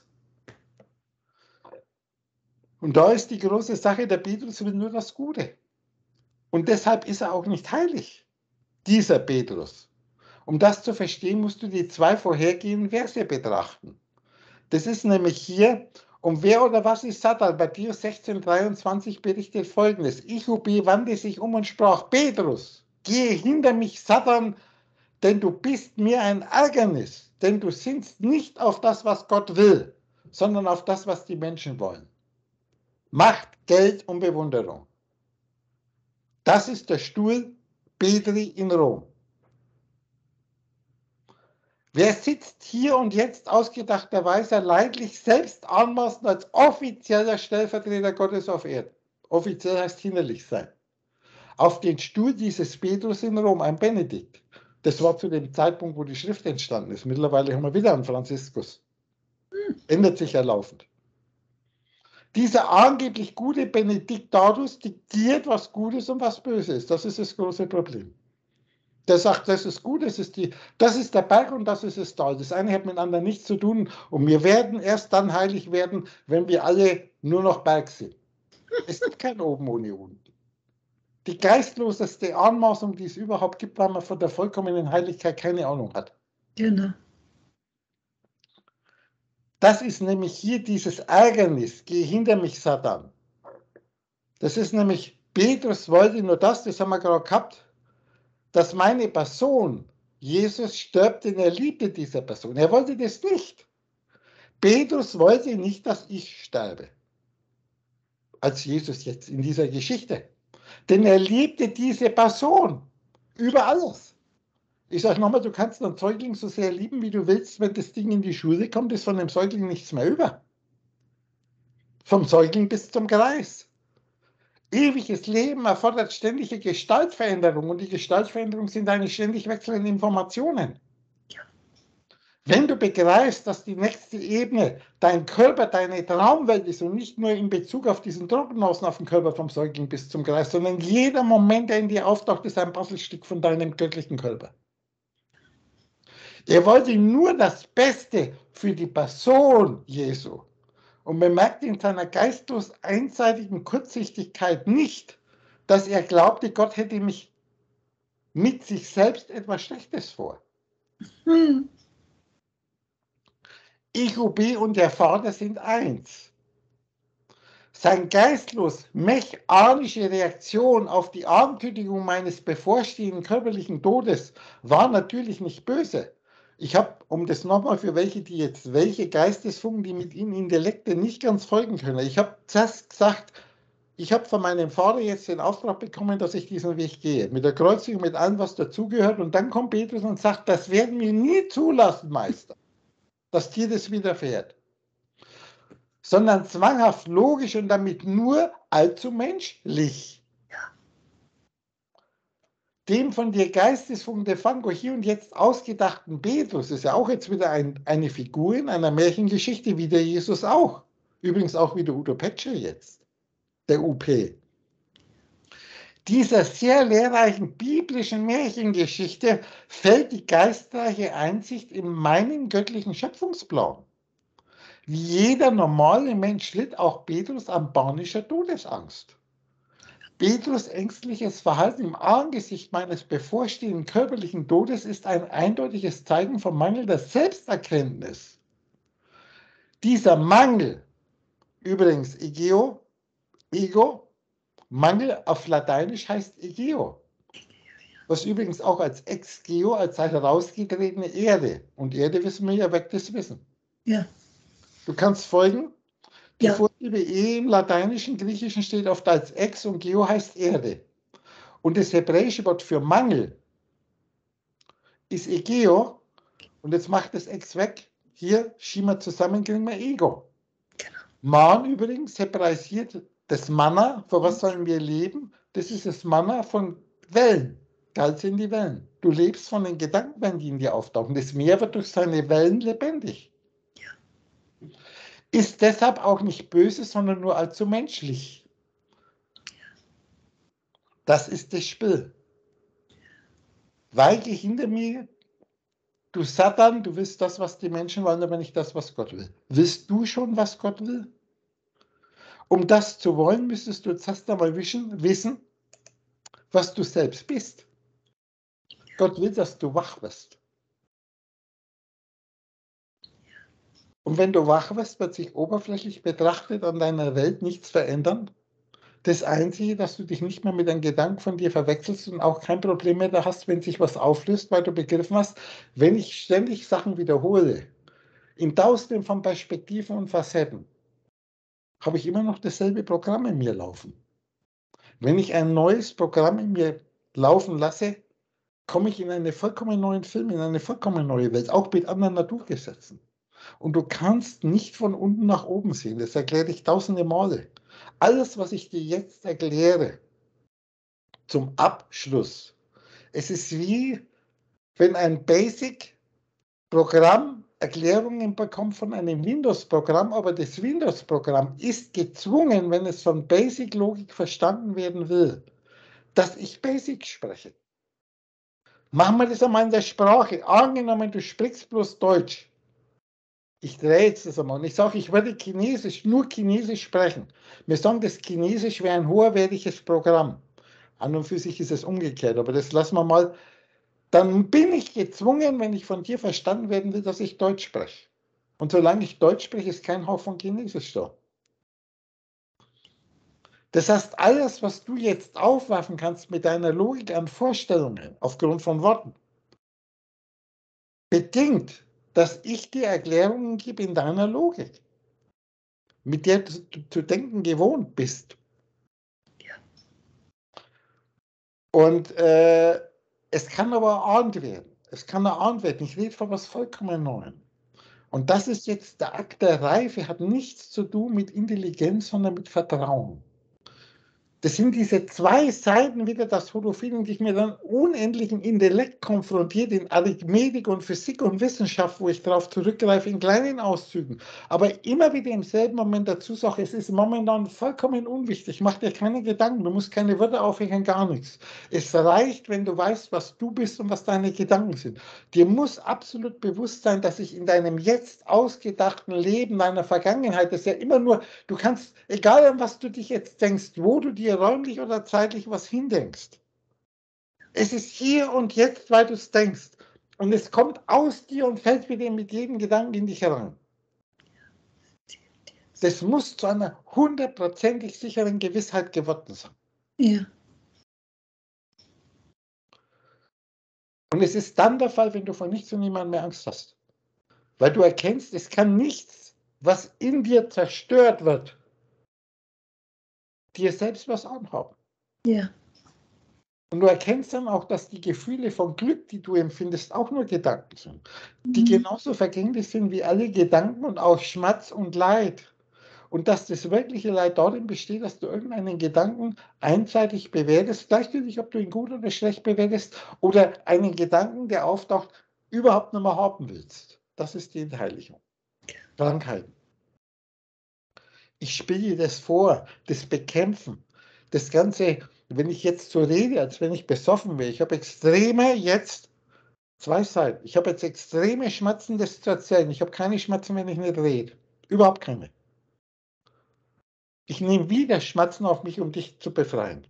Und da ist die große Sache, der Petrus will nur das Gute. Und deshalb ist er auch nicht heilig, dieser Petrus. Um das zu verstehen, musst du die zwei vorhergehenden Verse betrachten. Das ist nämlich hier, und wer oder was ist Satan? Matthäus sechzehn, dreiundzwanzig berichtet Folgendes. Ichube wandte sich um und sprach, Petrus, gehe hinter mich, Satan, denn du bist mir ein Ärgernis, denn du sinnst nicht auf das, was Gott will, sondern auf das, was die Menschen wollen. Macht, Geld und Bewunderung. Das ist der Stuhl Petri in Rom. Wer sitzt hier und jetzt ausgedachterweise leidlich selbst anmaßend als offizieller Stellvertreter Gottes auf Erden? Offiziell heißt hinderlich sein. Auf den Stuhl dieses Petrus in Rom, ein Benedikt. Das war zu dem Zeitpunkt, wo die Schrift entstanden ist. Mittlerweile haben wir wieder einen Franziskus. Ändert sich ja laufend. Dieser angeblich gute Benediktatus diktiert, was Gutes und was Böses ist. Das ist das große Problem. Der sagt, das ist gut, das ist, die, das ist der Berg und das ist das Tal. Das eine hat miteinander nichts zu tun und wir werden erst dann heilig werden, wenn wir alle nur noch Berg sind. Es gibt kein Oben ohne Unten. Die geistloseste Anmaßung, die es überhaupt gibt, weil man von der vollkommenen Heiligkeit keine Ahnung hat. Genau. Das ist nämlich hier dieses Ärgernis, geh hinter mich, Satan. Das ist nämlich, Petrus wollte nur das, das haben wir gerade gehabt, dass meine Person, Jesus stirbt, denn er liebte diese Person. Er wollte das nicht. Petrus wollte nicht, dass ich sterbe, als Jesus jetzt in dieser Geschichte. Denn er liebte diese Person über alles. Ich sage nochmal, du kannst einen Säugling so sehr lieben, wie du willst, wenn das Ding in die Schule kommt, ist von dem Säugling nichts mehr über. Vom Säugling bis zum Greis. Ewiges Leben erfordert ständige Gestaltveränderung und die Gestaltveränderung sind eine ständig wechselnde Informationen. Ja. Wenn du begreifst, dass die nächste Ebene dein Körper, deine Traumwelt ist und nicht nur in Bezug auf diesen Trockenhausen auf dem Körper vom Säugling bis zum Greis, sondern jeder Moment, der in dir auftaucht, ist ein Puzzlestück von deinem göttlichen Körper. Er wollte nur das Beste für die Person Jesu. Und bemerkt in seiner geistlos einseitigen Kurzsichtigkeit nicht, dass er glaubte, Gott hätte mich mit sich selbst etwas Schlechtes vor. Hm. Ichube und der Vater sind eins. Sein geistlos mechanische Reaktion auf die Ankündigung meines bevorstehenden körperlichen Todes war natürlich nicht böse. Ich habe, um das nochmal für welche, die jetzt, welche Geistesfunken, die mit ihnen Intellekte nicht ganz folgen können. Ich habe zuerst gesagt, ich habe von meinem Vater jetzt den Auftrag bekommen, dass ich diesen Weg gehe. Mit der Kreuzigung, mit allem, was dazugehört. Und dann kommt Petrus und sagt, das werden wir nie zulassen, Meister, dass dir das widerfährt. Sondern zwanghaft logisch und damit nur allzu menschlich. Dem von dir Geistesfunken de Fango hier und jetzt ausgedachten Petrus ist ja auch jetzt wieder ein, eine Figur in einer Märchengeschichte, wie der Jesus auch. Übrigens auch wie der Udo Petscher jetzt, der U P. Dieser sehr lehrreichen biblischen Märchengeschichte fällt die geistreiche Einsicht in meinen göttlichen Schöpfungsplan. Wie jeder normale Mensch litt auch Petrus an panischer Todesangst. Petrus' ängstliches Verhalten im Angesicht meines bevorstehenden körperlichen Todes ist ein eindeutiges Zeichen von mangelnder Selbsterkenntnis. Dieser Mangel, übrigens Egeo, Ego, Mangel auf Lateinisch heißt Egeo, was übrigens auch als Ex-Geo, als herausgetretene Erde, und Erde wissen wir ja, weckt das Wissen. Ja. Du kannst folgen, die Ja. Vorsilbe E im Lateinischen, Griechischen steht oft als Ex und Geo heißt Erde. Und das hebräische Wort für Mangel ist Egeo, und jetzt macht das Ex weg, hier schieben wir zusammen, kriegen wir Ego. Genau. Man übrigens hebraisiert das Manna, für was sollen wir leben? Das ist das Manna von Wellen. Galt sind die Wellen. Du lebst von den Gedanken, die in dir auftauchen. Das Meer wird durch seine Wellen lebendig. Ja. Ist deshalb auch nicht böse, sondern nur allzu menschlich. Das ist das Spiel. Weiche hinter mir, du Satan, du willst das, was die Menschen wollen, aber nicht das, was Gott will. Willst du schon, was Gott will? Um das zu wollen, müsstest du zuerst einmal wissen, wissen, was du selbst bist. Gott will, dass du wach wirst. Und wenn du wach wirst, wird sich oberflächlich betrachtet an deiner Welt nichts verändern. Das Einzige, dass du dich nicht mehr mit einem Gedanken von dir verwechselst und auch kein Problem mehr da hast, wenn sich was auflöst, weil du begriffen hast, wenn ich ständig Sachen wiederhole, in tausenden von Perspektiven und Facetten, habe ich immer noch dasselbe Programm in mir laufen. Wenn ich ein neues Programm in mir laufen lasse, komme ich in einen vollkommen neuen Film, in eine vollkommen neue Welt, auch mit anderen Naturgesetzen. Und du kannst nicht von unten nach oben sehen. Das erkläre ich tausende Male. Alles, was ich dir jetzt erkläre, zum Abschluss. Es ist wie, wenn ein Basic-Programm Erklärungen bekommt von einem Windows-Programm, aber das Windows-Programm ist gezwungen, wenn es von Basic-Logik verstanden werden will, dass ich Basic spreche. Machen wir das einmal in der Sprache. Angenommen, du sprichst bloß Deutsch. Ich drehe jetzt das einmal und ich sage, ich würde Chinesisch, nur Chinesisch sprechen. Wir sagen, das Chinesisch wäre ein hoherwertiges Programm. An und für sich ist es umgekehrt, aber das lassen wir mal. Dann bin ich gezwungen, wenn ich von dir verstanden werden will, dass ich Deutsch spreche. Und solange ich Deutsch spreche, ist kein Hauch von Chinesisch da. Das heißt, alles, was du jetzt aufwerfen kannst mit deiner Logik an Vorstellungen, aufgrund von Worten, bedingt, dass ich dir Erklärungen gebe in deiner Logik, mit der du zu denken gewohnt bist. Ja. Und äh, es kann aber erahnt werden. Es kann erahnt werden. Ich rede von was vollkommen Neuem. Und das ist jetzt der Akt der Reife, hat nichts zu tun mit Intelligenz, sondern mit Vertrauen. Das sind diese zwei Seiten wieder, das Holophilin, die ich mir dann unendlichen Intellekt konfrontiert in Arithmetik und Physik und Wissenschaft, wo ich darauf zurückgreife in kleinen Auszügen, aber immer wieder im selben Moment dazu sage, es ist momentan vollkommen unwichtig, mach dir keine Gedanken, du musst keine Wörter aufhängen, gar nichts. Es reicht, wenn du weißt, was du bist und was deine Gedanken sind. Dir muss absolut bewusst sein, dass sich in deinem jetzt ausgedachten Leben, deiner Vergangenheit, das ist ja immer nur, du kannst, egal an was du dich jetzt denkst, wo du dir räumlich oder zeitlich was hindenkst. Es ist hier und jetzt, weil du es denkst. Und es kommt aus dir und fällt wieder mit jedem Gedanken in dich herein. Das muss zu einer hundertprozentig sicheren Gewissheit geworden sein. Ja. Und es ist dann der Fall, wenn du vor nichts und niemandem mehr Angst hast. Weil du erkennst, es kann nichts, was in dir zerstört wird, dir selbst was anhaben. Ja. Und du erkennst dann auch, dass die Gefühle von Glück, die du empfindest, auch nur Gedanken sind, die Mhm. genauso vergänglich sind wie alle Gedanken und auch Schmerz und Leid. Und dass das wirkliche Leid darin besteht, dass du irgendeinen Gedanken einseitig bewertest, gleichgültig, ob du ihn gut oder schlecht bewertest, oder einen Gedanken, der auftaucht, überhaupt nicht mehr haben willst. Das ist die Entheiligung. Krankheiten. Ich spiele das vor, das Bekämpfen, das Ganze, wenn ich jetzt so rede, als wenn ich besoffen wäre. Ich habe extreme jetzt zwei Seiten. Ich habe jetzt extreme Schmerzen, das zu erzählen. Ich habe keine Schmerzen, wenn ich nicht rede. Überhaupt keine. Ich nehme wieder Schmerzen auf mich, um dich zu befreien.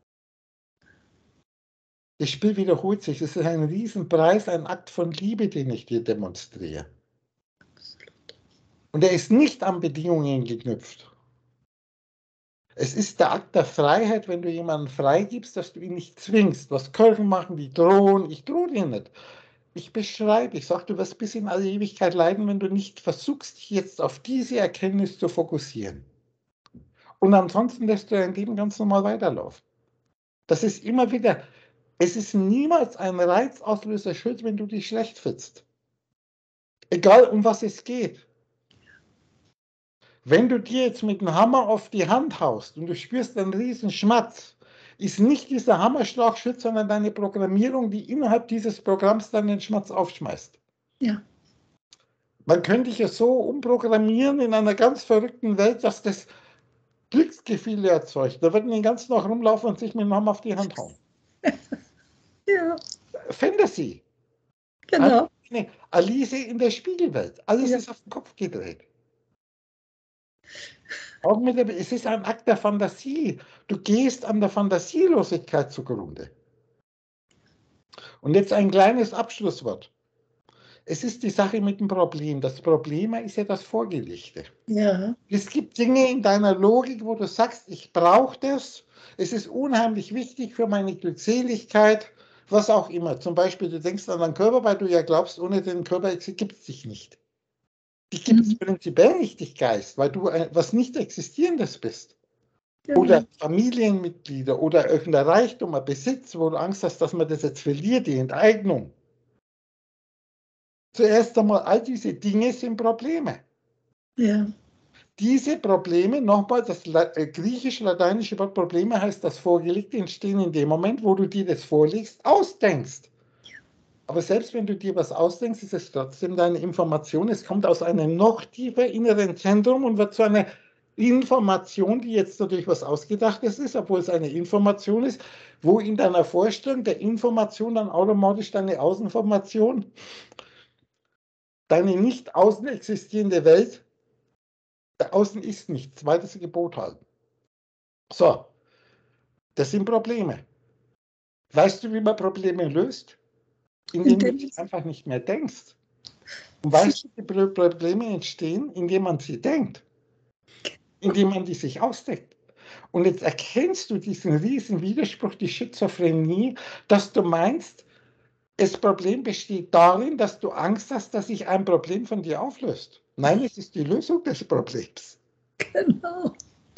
Das Spiel wiederholt sich. Es ist ein Riesenpreis, ein Akt von Liebe, den ich dir demonstriere. Und er ist nicht an Bedingungen geknüpft. Es ist der Akt der Freiheit, wenn du jemanden freigibst, dass du ihn nicht zwingst. Was Kirchen machen, die drohen. Ich drohe dir nicht. Ich beschreibe, ich sage, du wirst bis in alle Ewigkeit leiden, wenn du nicht versuchst, dich jetzt auf diese Erkenntnis zu fokussieren. Und ansonsten lässt du dein Leben ganz normal weiterlaufen. Das ist immer wieder, es ist niemals ein Reizauslöser schuld, wenn du dich schlecht fühlst. Egal, um was es geht. Wenn du dir jetzt mit dem Hammer auf die Hand haust und du spürst einen riesen Schmerz, ist nicht dieser Hammerschlag schuld, sondern deine Programmierung, die innerhalb dieses Programms dann den Schmerz aufschmeißt. Ja. Man könnte dich ja so umprogrammieren in einer ganz verrückten Welt, dass das Glücksgefühle erzeugt. Da würden die den ganzen Tag rumlaufen und sich mit dem Hammer auf die Hand hauen. Ja. Fantasy. Genau. Eine Alice in der Spiegelwelt. Alles Ja. ist auf den Kopf gedreht. Auch mit der, es ist ein Akt der Fantasie. Du gehst an der Fantasielosigkeit zugrunde. Und jetzt ein kleines Abschlusswort. Es ist die Sache mit dem Problem. Das Problem ist ja das Vorgelegte. Ja. Es gibt Dinge in deiner Logik, wo du sagst, ich brauche das. Es ist unheimlich wichtig für meine Glückseligkeit, was auch immer. Zum Beispiel, du denkst an deinen Körper, weil du ja glaubst, ohne den Körper gibt es dich nicht. Die gibt es Mhm. prinzipiell nicht, dich Geist, weil du ein, was nicht Existierendes bist. Genau. Oder Familienmitglieder oder irgendein Reichtum, ein Besitz, wo du Angst hast, dass man das jetzt verliert, die Enteignung. Zuerst einmal, all diese Dinge sind Probleme. Ja. Diese Probleme, nochmal, das äh, griechisch-lateinische Wort Probleme heißt, das Vorgelegte entstehen in dem Moment, wo du dir das vorlegst, ausdenkst. Aber selbst wenn du dir was ausdenkst, ist es trotzdem deine Information. Es kommt aus einem noch tiefer inneren Zentrum und wird zu einer Information, die jetzt natürlich was Ausgedachtes ist, obwohl es eine Information ist, wo in deiner Vorstellung der Information dann automatisch deine Außenformation, deine nicht außen existierende Welt, der Außen ist nichts, zweites Gebot halten. So, das sind Probleme. Weißt du, wie man Probleme löst? Indem du sie einfach nicht mehr denkst. Und weißt du, die Probleme entstehen, indem man sie denkt. Indem man die sich ausdenkt. Und jetzt erkennst du diesen riesen Widerspruch, die Schizophrenie, dass du meinst, das Problem besteht darin, dass du Angst hast, dass sich ein Problem von dir auflöst. Nein, es ist die Lösung des Problems. Genau.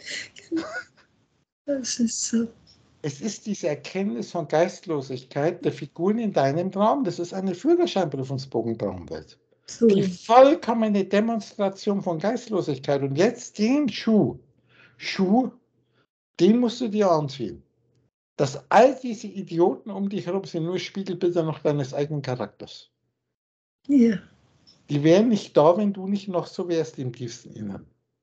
Das ist so. Es ist diese Erkenntnis von Geistlosigkeit der Figuren in deinem Traum. Das ist eine Führerscheinprüfungsbogentraumwelt. So. Die vollkommene Demonstration von Geistlosigkeit. Und jetzt den Schuh, Schuh, den musst du dir anziehen. Dass all diese Idioten um dich herum sind nur Spiegelbilder noch deines eigenen Charakters. Ja. Die wären nicht da, wenn du nicht noch so wärst im tiefsten Innern.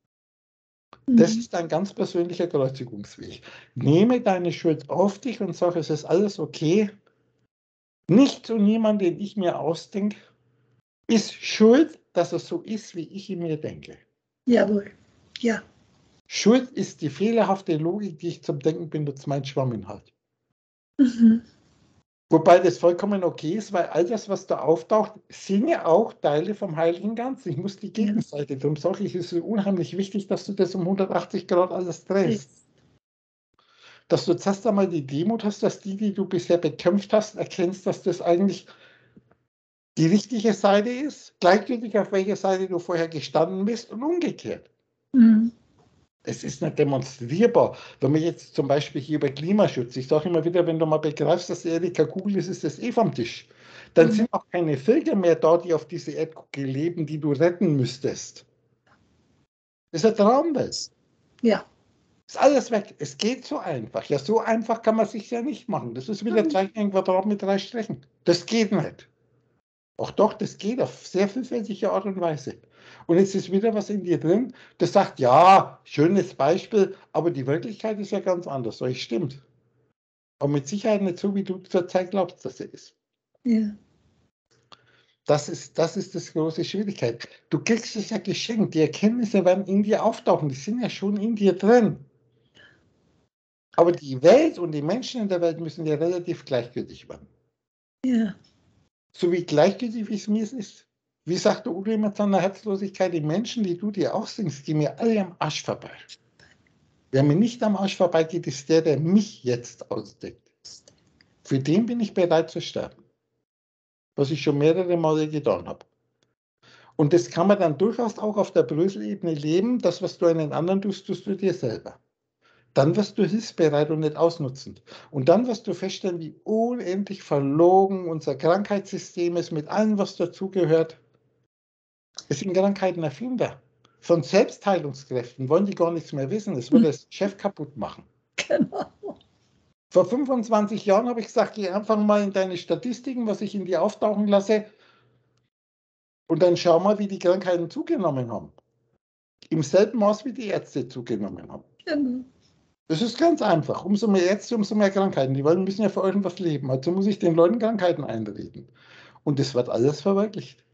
Das ist ein ganz persönlicher Kreuzigungsweg. Nehme deine Schuld auf dich und sage, es ist alles okay. Nicht zu niemandem, den ich mir ausdenke, ist schuld, dass es so ist, wie ich in mir denke. Jawohl. Ja. Schuld ist die fehlerhafte Logik, die ich zum Denken benutze, mein Schwamminhalt. Mhm. Wobei das vollkommen okay ist, weil all das, was da auftaucht, sind ja auch Teile vom Heiligen Ganzen. Ich muss die Gegenseite, darum sage ich, es ist unheimlich wichtig, dass du das um hundertachtzig Grad alles drehst. Dass du zuerst einmal die Demut hast, dass die, die du bisher bekämpft hast, erkennst, dass das eigentlich die richtige Seite ist, gleichgültig auf welcher Seite du vorher gestanden bist und umgekehrt. Mhm. Es ist nicht demonstrierbar. Wenn man jetzt zum Beispiel hier über Klimaschutz, ich sage immer wieder, wenn du mal begreifst, dass die Erde keine Kugel ist, ist das eh vom Tisch. Dann Mhm. sind auch keine Völker mehr da, die auf dieser Erdkugel leben, die du retten müsstest. Das ist eine Traumwelt. Ja. Ist alles weg. Es geht so einfach. Ja, so einfach kann man sich ja nicht machen. Das ist wieder Zeichen ein Quadrat mit drei Strichen. Das geht nicht. Auch doch, das geht auf sehr vielfältige Art und Weise. Und jetzt ist wieder was in dir drin, das sagt, ja, schönes Beispiel, aber die Wirklichkeit ist ja ganz anders. So, es stimmt. Aber mit Sicherheit nicht so, wie du zurzeit glaubst, dass sie ist. Ja. Das ist, das ist das große Schwierigkeit. Du kriegst es ja geschenkt. Die Erkenntnisse werden in dir auftauchen. Die sind ja schon in dir drin. Aber die Welt und die Menschen in der Welt müssen ja relativ gleichgültig werden. Ja. So wie gleichgültig, wie es mir ist. Wie sagte Udo immer zu einer Herzlosigkeit, die Menschen, die du dir ausdenkst, gehen mir alle am Arsch vorbei. Wer mir nicht am Arsch vorbeigeht, ist der, der mich jetzt ausdenkt. Für den bin ich bereit zu sterben. Was ich schon mehrere Male getan habe. Und das kann man dann durchaus auch auf der Brösel-Ebene leben. Das, was du einen anderen tust, tust du dir selber. Dann wirst du hilfsbereit und nicht ausnutzend. Und dann wirst du feststellen, wie unendlich verlogen unser Krankheitssystem ist mit allem, was dazugehört. Es sind Krankheiten erfinder. Von Selbstheilungskräften wollen die gar nichts mehr wissen. Es würde das Chef kaputt machen. Genau. Vor fünfundzwanzig Jahren habe ich gesagt, geh einfach mal in deine Statistiken, was ich in dir auftauchen lasse, und dann schau mal, wie die Krankheiten zugenommen haben. Im selben Maß, wie die Ärzte zugenommen haben. Genau. Das ist ganz einfach. Umso mehr Ärzte, umso mehr Krankheiten. Die wollen, müssen ja für irgendwas leben. Also muss ich den Leuten Krankheiten einreden. Und das wird alles verwirklicht.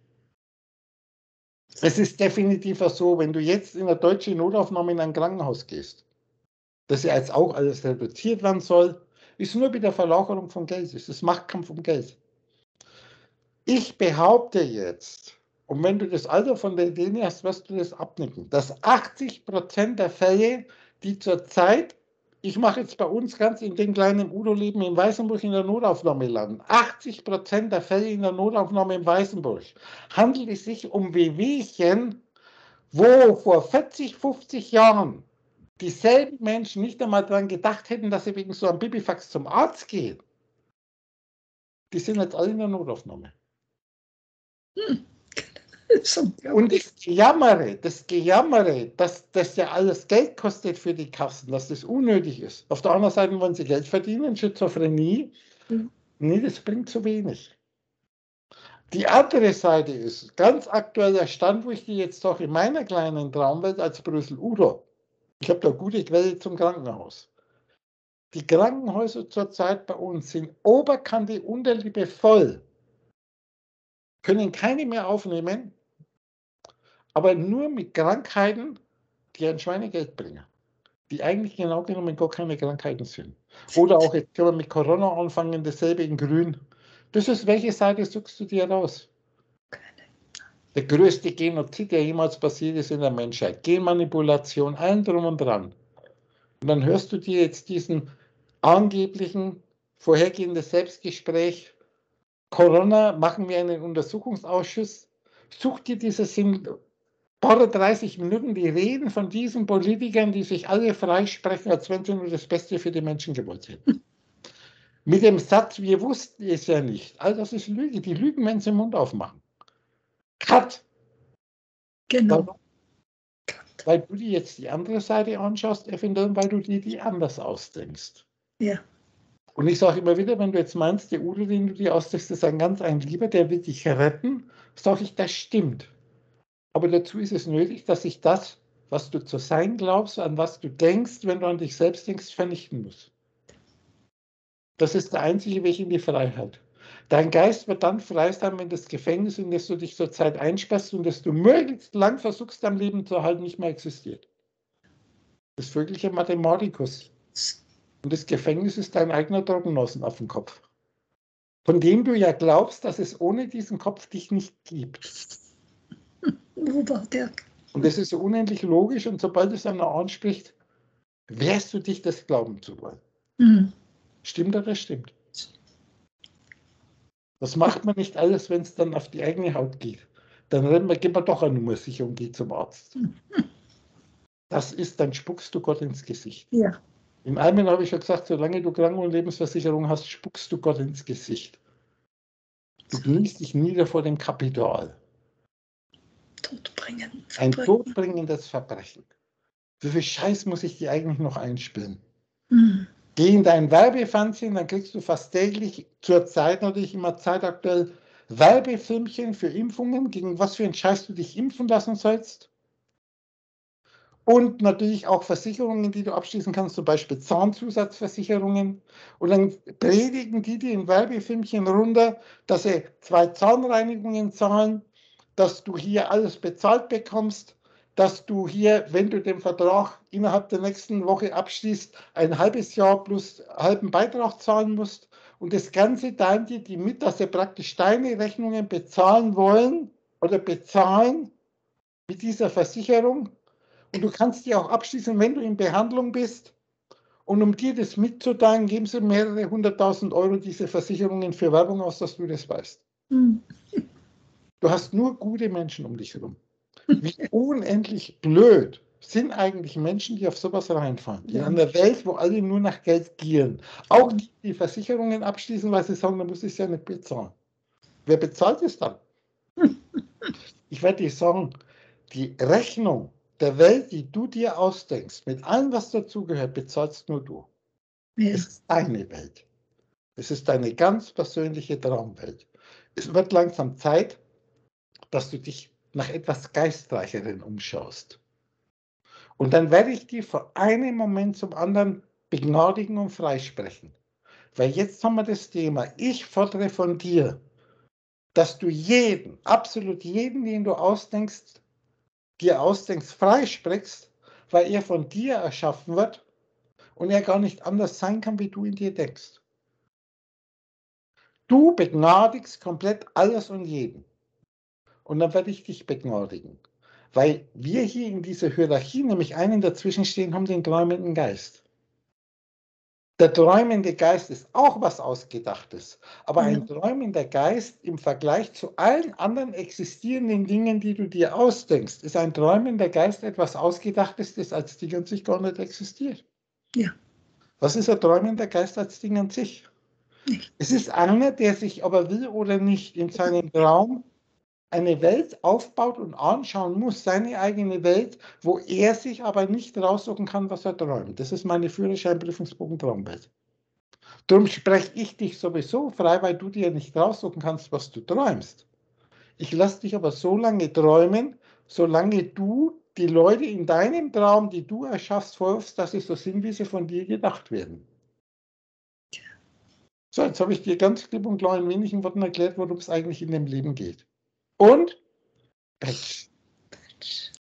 Es ist definitiv so, wenn du jetzt in eine deutsche Notaufnahme in ein Krankenhaus gehst, dass ja jetzt auch alles reduziert werden soll, ist nur wieder Verlagerung von Geld. Es ist Machtkampf um Geld. Ich behaupte jetzt, und wenn du das Alter von der Idee hast, wirst du das abnicken, dass achtzig Prozent der Fälle, die zurzeit, ich mache jetzt bei uns ganz in dem kleinen Udo-Leben in Weißenburg in der Notaufnahme landen, achtzig Prozent der Fälle in der Notaufnahme in Weißenburg, handelt es sich um Wehwehchen, wo vor vierzig, fünfzig Jahren dieselben Menschen nicht einmal daran gedacht hätten, dass sie wegen so einem Pipifax zum Arzt gehen. Die sind jetzt alle in der Notaufnahme. Hm. So, Und das Gejammere, das Gejammere, dass das ja alles Geld kostet für die Kassen, dass das unnötig ist. Auf der anderen Seite wollen sie Geld verdienen, Schizophrenie. Mhm. Nee, das bringt zu wenig. Die andere Seite ist, ganz aktueller Stand, wo ich die jetzt doch in meiner kleinen Traumwelt als Brüssel-Udo, ich habe da gute Quelle zum Krankenhaus. Die Krankenhäuser zurzeit bei uns sind Oberkante, Unterlippe voll, können keine mehr aufnehmen, aber nur mit Krankheiten, die ein Schweinegeld bringen, die eigentlich genau genommen gar keine Krankheiten sind. Oder auch, jetzt können wir mit Corona anfangen, dasselbe in Grün. Das ist, welche Seite suchst du dir raus? Der größte Genozid, der jemals passiert ist in der Menschheit. Genmanipulation, allen drum und dran. Und dann hörst du dir jetzt diesen angeblichen, vorhergehenden Selbstgespräch, Corona, machen wir einen Untersuchungsausschuss, such dir diese sind paar dreißig Minuten die Reden von diesen Politikern, die sich alle freisprechen, als wenn sie nur das Beste für die Menschen gewollt hätten. Mit dem Satz, wir wussten es ja nicht. All das ist Lüge. Die lügen, wenn sie den Mund aufmachen. Cut. genau. Warum? Weil du dir jetzt die andere Seite anschaust, eventuell, weil du dir die anders ausdenkst. Ja. Und ich sage immer wieder, wenn du jetzt meinst, der Udo, den du dir ausdenkst, ist ein ganz ein Lieber, der will dich retten, sage ich, das stimmt. Aber dazu ist es nötig, dass sich das, was du zu sein glaubst, an was du denkst, wenn du an dich selbst denkst, vernichten musst. Das ist der einzige Weg in die Freiheit. Dein Geist wird dann frei sein, wenn das Gefängnis, in das du dich zurzeit einsperrst und das du möglichst lang versuchst, am Leben zu erhalten, nicht mehr existiert. Das vögelische Mathematikus. Und das Gefängnis ist dein eigener Trockennossen auf dem Kopf. Von dem du ja glaubst, dass es ohne diesen Kopf dich nicht gibt. Wo war der? Und das ist so unendlich logisch, und sobald es einer anspricht, wehrst du dich, das glauben zu wollen. Mhm. Stimmt oder stimmt? Das macht man nicht alles, wenn es dann auf die eigene Haut geht. Dann rennt man, geht man doch eine Nummer sicher und geht zum Arzt. Das ist, dann spuckst du Gott ins Gesicht. Ja. Im Almen habe ich schon gesagt, solange du Kranken- und Lebensversicherung hast, spuckst du Gott ins Gesicht. Du kniest dich nieder vor dem Kapital. Todbringen. Ein Verbrechen. todbringendes Verbrechen. Wie viel Scheiß muss ich dir eigentlich noch einspielen? Mhm. Geh in dein Werbefernsehen, dann kriegst du fast täglich, zur Zeit natürlich immer zeitaktuell, Werbefilmchen für Impfungen, gegen was für einen Scheiß du dich impfen lassen sollst. Und natürlich auch Versicherungen, die du abschließen kannst, zum Beispiel Zahnzusatzversicherungen. Und dann predigen die dir in Werbefilmchen runter, dass sie zwei Zahnreinigungen zahlen, dass du hier alles bezahlt bekommst, dass du hier, wenn du den Vertrag innerhalb der nächsten Woche abschließt, ein halbes Jahr plus halben Beitrag zahlen musst. Und das Ganze teilen dir die mit, dass sie praktisch deine Rechnungen bezahlen wollen oder bezahlen mit dieser Versicherung. Und du kannst die auch abschließen, wenn du in Behandlung bist. Und um dir das mitzuteilen, geben sie mehrere hunderttausend Euro diese Versicherungen für Werbung aus, dass du das weißt. Mhm. Du hast nur gute Menschen um dich herum. Wie unendlich blöd sind eigentlich Menschen, die auf sowas reinfallen. In einer Welt, wo alle nur nach Geld gieren. Auch die, die Versicherungen abschließen, weil sie sagen, da muss ich es ja nicht bezahlen. Wer bezahlt es dann? Ich werde dir sagen, die Rechnung der Welt, die du dir ausdenkst, mit allem, was dazugehört, bezahlst nur du. Ja. Es ist deine Welt. Es ist deine ganz persönliche Traumwelt. Es wird langsam Zeit, dass du dich nach etwas Geistreicheren umschaust. Und dann werde ich dir von einem Moment zum anderen begnadigen und freisprechen. Weil jetzt haben wir das Thema, ich fordere von dir, dass du jeden, absolut jeden, den du ausdenkst, dir ausdenkst, freisprichst, weil er von dir erschaffen wird und er gar nicht anders sein kann, wie du in dir denkst. Du begnadigst komplett alles und jeden. Und dann werde ich dich begnadigen. Weil wir hier in dieser Hierarchie nämlich einen dazwischen stehen haben, den träumenden Geist. Der träumende Geist ist auch was Ausgedachtes, aber ein träumender Geist im Vergleich zu allen anderen existierenden Dingen, die du dir ausdenkst, ist ein träumender Geist etwas Ausgedachtes, das als Ding an sich gar nicht existiert. Ja. Was ist ein träumender Geist als Ding an sich? Nicht. Es ist einer, der sich aber will oder nicht in seinem Traum eine Welt aufbaut und anschauen muss, seine eigene Welt, wo er sich aber nicht raussuchen kann, was er träumt. Das ist meine Führerscheinprüfungsbogen Traumwelt. Darum spreche ich dich sowieso frei, weil du dir nicht raussuchen kannst, was du träumst. Ich lasse dich aber so lange träumen, solange du die Leute in deinem Traum, die du erschaffst, vorwirfst, dass sie so sind, wie sie von dir gedacht werden. So, jetzt habe ich dir ganz klipp und klar in wenigen Worten erklärt, worum es eigentlich in dem Leben geht. Und Patch.